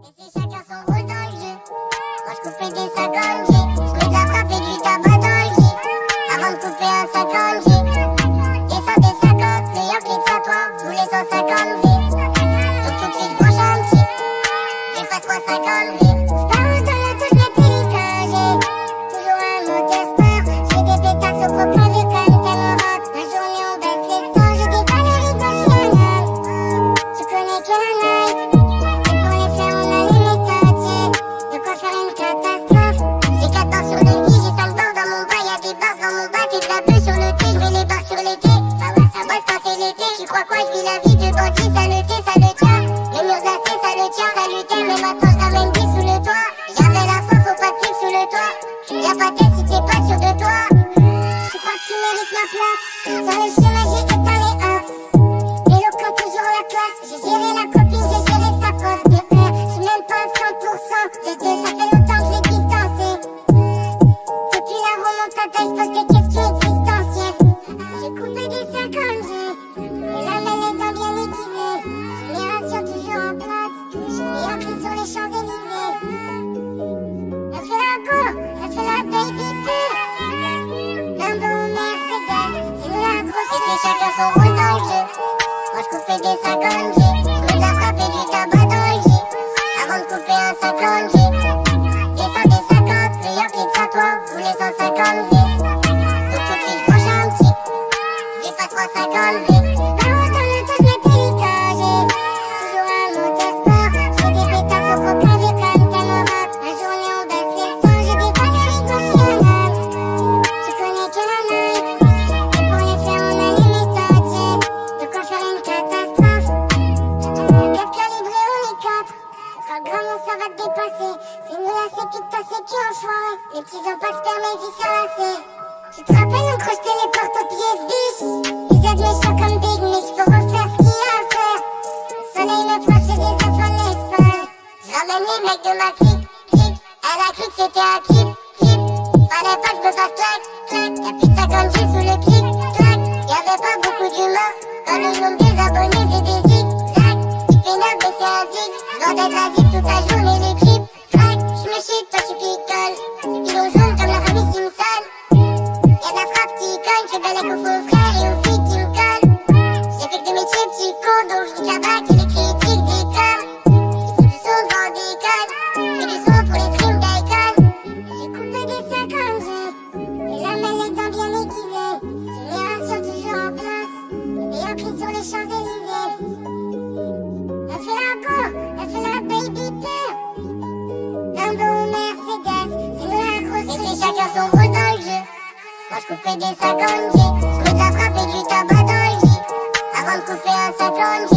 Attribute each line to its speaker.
Speaker 1: Et c'est chacun son rôle dans le jeu. Moi je coupais des 50 G. Je mets de la frappe et du tabac dans le J. Avant de couper un 50 G. Descends des 50, meilleur clip à toi. Vous les 150 V. Donc tout de suite je branche un petit. J'efface 350 V. J'pars dans la touche mes pélicans. J'ai toujours un moteur sport. J'fais des pétasses au gros plan vu comme tellement rock. La journée on baisse les stores. Je déballe les rideaux Chanel. Tu connais que la night. Quoi, je vis la vie de bandit, ça le tient. Les murs glacés, ça le tient, ça le tient. Mais maintenant je ramène des sous le toit. J'avais la faim, faut pas de clip sous le toit. Y'a pas de tête si t'es pas sûr de toi. Tu crois que tu mérites ma place. Sur le chemin, j'ai éteint les hops. Éloquent, toujours la classe. J'ai géré la copine, j'ai géré sa pote. De 1, j'suis même pas à 100%. De 2, ça fait longtemps que je l'ai distancé. Depuis la remontada, j'pose des questions existentielles. J'ai coupé des 50 G. Sur les Champs-Élysées. Elle fait la go, elle fait la baby pure. Lambo ou Mercedes, c'est nous la grosse. Et c'est chacun son rôle dans le jeu. Moi je coupais des 50 G. Je mets de la frappe et du tabac dans le J. Avant de couper un 50 G. Descends des 50, meilleur clip à toi. Vous les 150 V. Donc tout de suite je branche un petit. J'efface 350 V. Ça va te dépasser. C'est nous la sécu de ta sécu enfoiré. Les petits ont pas de sperme et vie sur la C. Tu te rappelles, on crochetait les portes aux pieds de biche. Ils aident méchants comme Big Mitch. Faut refaire ce qu'il y a à faire. Le soleil me frappe, j'ai des enfants de l'Espagne. J'ramène les mecs de ma clique. Elle a cru que c'était un clip. Fallait pas que je me fasse clac. Y'a plus de 50 G sous le clic. Y'avait pas beaucoup d'humains. Dans le nombre des abonnés, j'ai des zigzags. Tu pénales, mais c'est un zig. J'dois d'être la zig toute la journée, les clips. J'me chute, toi tu picoles. Pilon jaune comme la famille Simpson. Y'a de la frappe qui cogne. J'fais belle avec aux faux frères et aux filles qui me collent. J'ai fait que de métier petit con. Donc j'nique la bac et les critiques décollent. Ils font du son devant des codes. Fais du son pour les streams d'icon. J'ai coupé des 50 G. Et la mêle les dents bien aiguisées. Génération toujours en place. Et un cri sur les Champs-Élysées. Elle fait la go, elle fait la baby pure. Lambo ou Mercedes, c'est nous la grosse. Et c'est chacun son rôle dans le jeu. Moi je coupais des 50 G. Je mets de la frappe et du tabac dans le J. Avant de couper un 50 G.